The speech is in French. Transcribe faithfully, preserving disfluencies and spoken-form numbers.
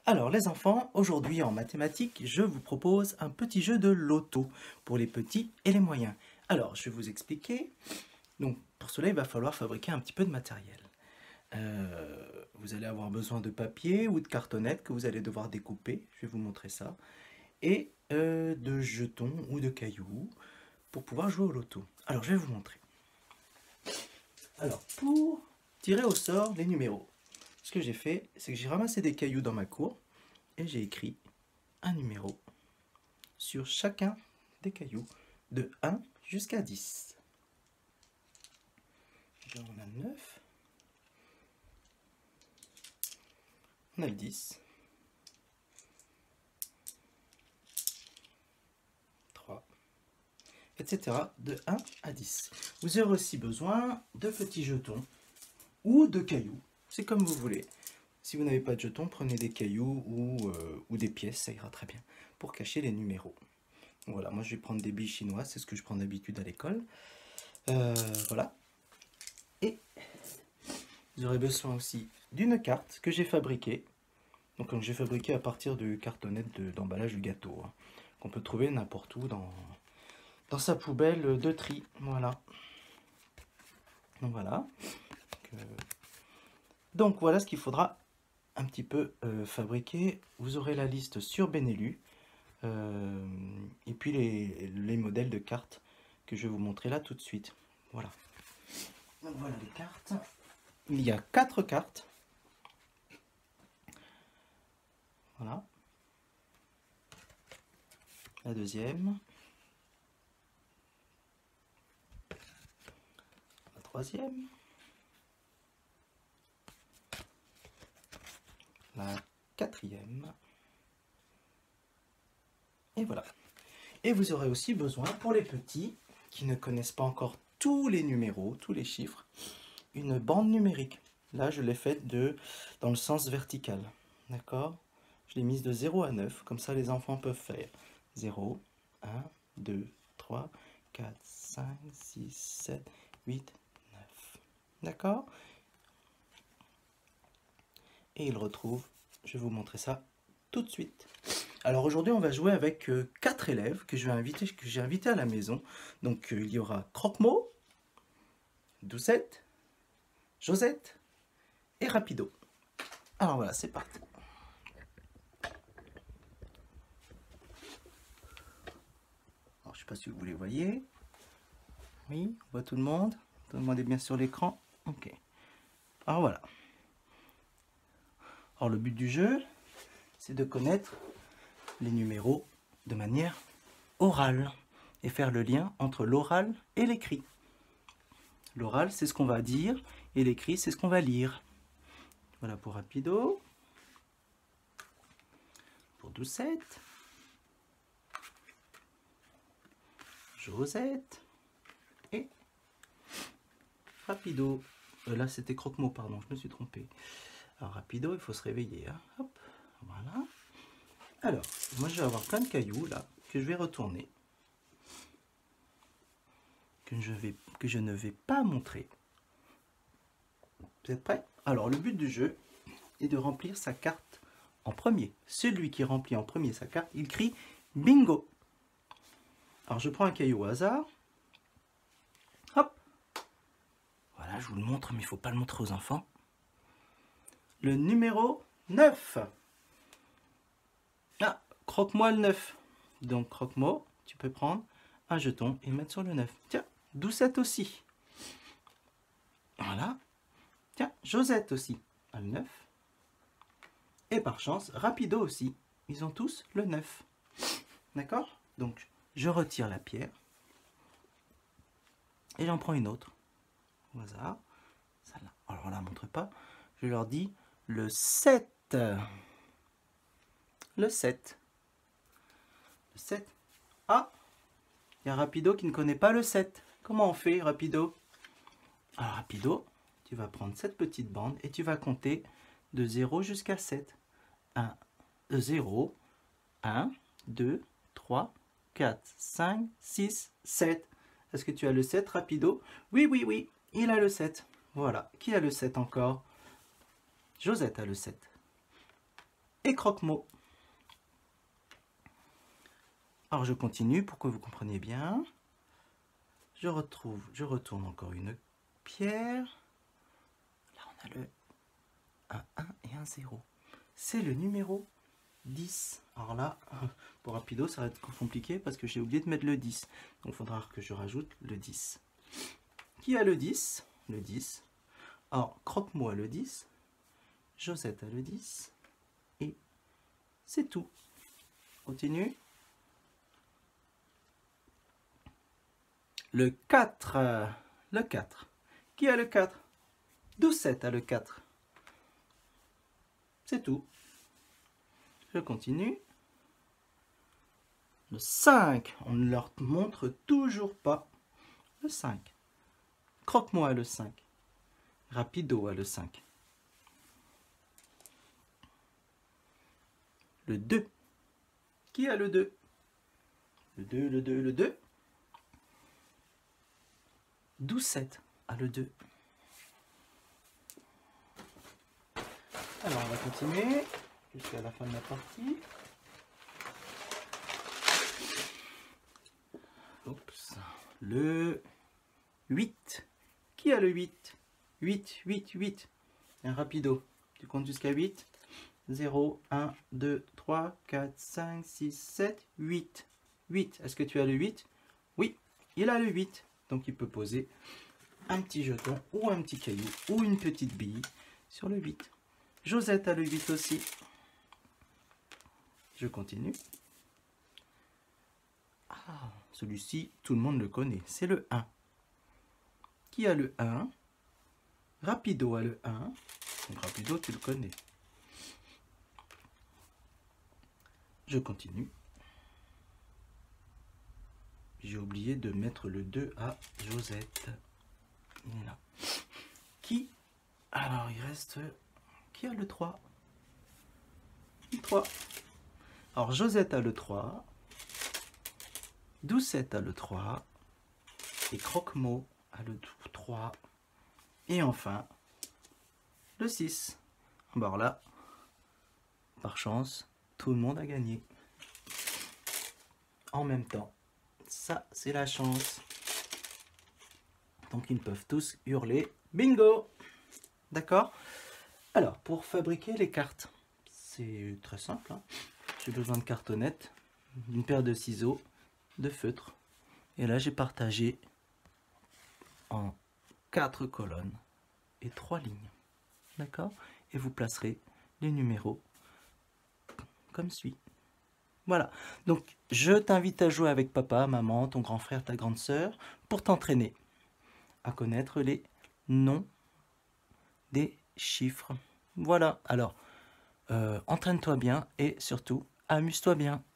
Alors les enfants, aujourd'hui en mathématiques, je vous propose un petit jeu de loto pour les petits et les moyens. Alors je vais vous expliquer. Donc pour cela, il va falloir fabriquer un petit peu de matériel. Euh, vous allez avoir besoin de papier ou de cartonnettes que vous allez devoir découper. Je vais vous montrer ça. Et euh, de jetons ou de cailloux pour pouvoir jouer au loto. Alors je vais vous montrer. Alors pour tirer au sort les numéros, ce que j'ai fait, c'est que j'ai ramassé des cailloux dans ma cour et j'ai écrit un numéro sur chacun des cailloux de un jusqu'à dix. Là, on a le neuf, on a le dix, trois, et cetera de un à dix. Vous aurez aussi besoin de petits jetons ou de cailloux, c'est comme vous voulez. Si vous n'avez pas de jetons, prenez des cailloux ou, euh, ou des pièces, ça ira très bien, pour cacher les numéros. Voilà, moi je vais prendre des billes chinoises, c'est ce que je prends d'habitude à l'école. Euh, voilà. Et vous aurez besoin aussi d'une carte que j'ai fabriquée. Donc j'ai fabriqué à partir de cartonnettes d'emballage de, gâteau, hein, qu'on peut trouver n'importe où dans, dans sa poubelle de tri. Voilà. Donc voilà. Donc, euh, donc voilà ce qu'il faudra un petit peu euh, fabriquer. Vous aurez la liste sur Benelu. Euh, et puis les, les modèles de cartes que je vais vous montrer là tout de suite. Voilà. Donc voilà les cartes. Il y a quatre cartes. Voilà. La deuxième. La troisième. La quatrième. Et voilà. Et vous aurez aussi besoin, pour les petits qui ne connaissent pas encore tous les numéros, tous les chiffres, une bande numérique. Là, je l'ai faite de dans le sens vertical. D'accord? Je l'ai mise de zéro à neuf, comme ça les enfants peuvent faire zéro, un, deux, trois, quatre, cinq, six, sept, huit, neuf. D'accord? Et ils retrouvent, je vais vous montrer ça tout de suite. Alors aujourd'hui, on va jouer avec euh, quatre élèves que je vais inviter, que j'ai invités à la maison. Donc euh, il y aura Croque-Mot, Doucette, Josette et Rapido. Alors voilà, c'est parti. Alors, je ne sais pas si vous les voyez. Oui, on voit tout le monde. Tout le monde est bien sur l'écran. Ok. Alors voilà. Alors le but du jeu, c'est de connaître les numéros de manière orale et faire le lien entre l'oral et l'écrit. L'oral, c'est ce qu'on va dire et l'écrit, c'est ce qu'on va lire. Voilà pour Rapido, pour Doucette, Josette et Rapido. Euh, là, c'était Croque-Mot, pardon, je me suis trompé. Alors Rapido, il faut se réveiller. Hein. Hop, voilà. Alors, moi je vais avoir plein de cailloux là que je vais retourner, que je, vais, que je ne vais pas montrer. Vous êtes prêts? Alors le but du jeu est de remplir sa carte en premier. Celui qui remplit en premier sa carte, il crie bingo. Alors je prends un caillou au hasard. Hop. Voilà, je vous le montre, mais il ne faut pas le montrer aux enfants. Le numéro neuf. Ah, croque-moi le neuf. Donc croque-moi, tu peux prendre un jeton et mettre sur le neuf. Tiens, Doucette aussi. Voilà. Tiens, Josette aussi a le neuf. Et par chance, Rapido aussi. Ils ont tous le neuf. D'accord? Donc, je retire la pierre. Et j'en prends une autre. Au hasard. Celle-là. Alors, on ne la montre pas. Je leur dis le sept. Le sept. Le sept. Ah! Il y a Rapido qui ne connaît pas le sept. Comment on fait, Rapido? Alors, Rapido, tu vas prendre cette petite bande et tu vas compter de zéro jusqu'à sept. un, zéro, un, deux, trois, quatre, cinq, six, sept. Est-ce que tu as le sept, Rapido? Oui, oui, oui, il a le sept. Voilà. Qui a le sept encore? Josette a le sept. et croque-mot. Alors je continue pour que vous compreniez bien. Je retrouve, je retourne encore une pierre. Là on a le un un et un zéro. C'est le numéro dix. Alors là, pour rapido, ça va être compliqué parce que j'ai oublié de mettre le dix. Donc il faudra que je rajoute le dix. Qui a le dix? Le dix. Alors, croque-mot a le dix. Josette a le dix. Et c'est tout. Continue. Le quatre. Le quatre. Qui a le quatre? Doucette a le quatre. C'est tout. Je continue. Le cinq. On ne leur montre toujours pas. Le cinq. Croque-moi a le cinq. Rapido a le cinq. Le deux. Qui a le deux? Le deux, le deux, le deux. Doucette a le deux. Alors on va continuer jusqu'à la fin de la partie. Oups. Le huit. Qui a le huit? huit, huit, huit. Un rapido. Tu comptes jusqu'à huit. zéro, un, deux, trois, quatre, cinq, six, sept, huit. huit. Est-ce que tu as le huit? Oui, il a le huit. Donc il peut poser un petit jeton ou un petit caillou ou une petite bille sur le huit. Josette a le huit aussi. Je continue. Ah, celui-ci, tout le monde le connaît. C'est le un. Qui a le un? Rapido a le un. Donc Rapido, tu le connais. Je continue. J'ai oublié de mettre le deux à Josette. Il est là. Qui? Alors, il reste... Qui a le trois? Le trois. Alors, Josette a le trois. Doucette a le trois. Et Croque-mot a le trois. Et enfin, le six. Bon, là, par chance, tout le monde a gagné. En même temps. Ça, c'est la chance. Donc, ils peuvent tous hurler bingo. D'accord? Alors, pour fabriquer les cartes, c'est très simple. Hein. J'ai besoin de cartonnettes, d'une paire de ciseaux, de feutre. Et là, j'ai partagé en quatre colonnes et trois lignes. D'accord? Et vous placerez les numéros comme suit. Voilà, donc je t'invite à jouer avec papa, maman, ton grand frère, ta grande sœur, pour t'entraîner à connaître les noms des chiffres. Voilà, alors, euh, entraîne-toi bien et surtout, amuse-toi bien.